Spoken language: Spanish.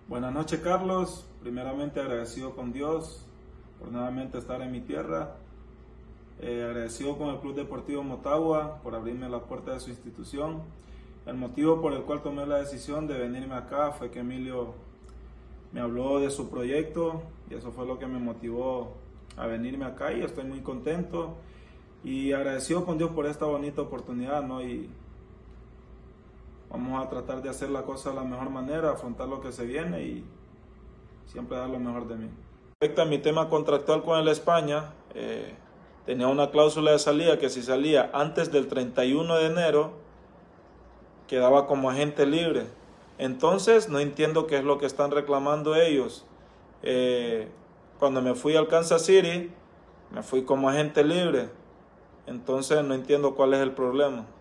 Buenas noches, Carlos. Primeramente agradecido con Dios por nuevamente estar en mi tierra. Agradecido con el Club Deportivo Motagua por abrirme la puerta de su institución. El motivo por el cual tomé la decisión de venirme acá fue que Emilio me habló de su proyecto y eso fue lo que me motivó a venirme acá y estoy muy contento y agradecido con Dios por esta bonita oportunidad, ¿no? Y vamos a tratar de hacer la cosa de la mejor manera, afrontar lo que se viene y siempre dar lo mejor de mí. Respecto a mi tema contractual con el España, tenía una cláusula de salida que si salía antes del 31 de enero, quedaba como agente libre. Entonces, no entiendo qué es lo que están reclamando ellos. Cuando me fui al Kansas City, me fui como agente libre. Entonces, no entiendo cuál es el problema.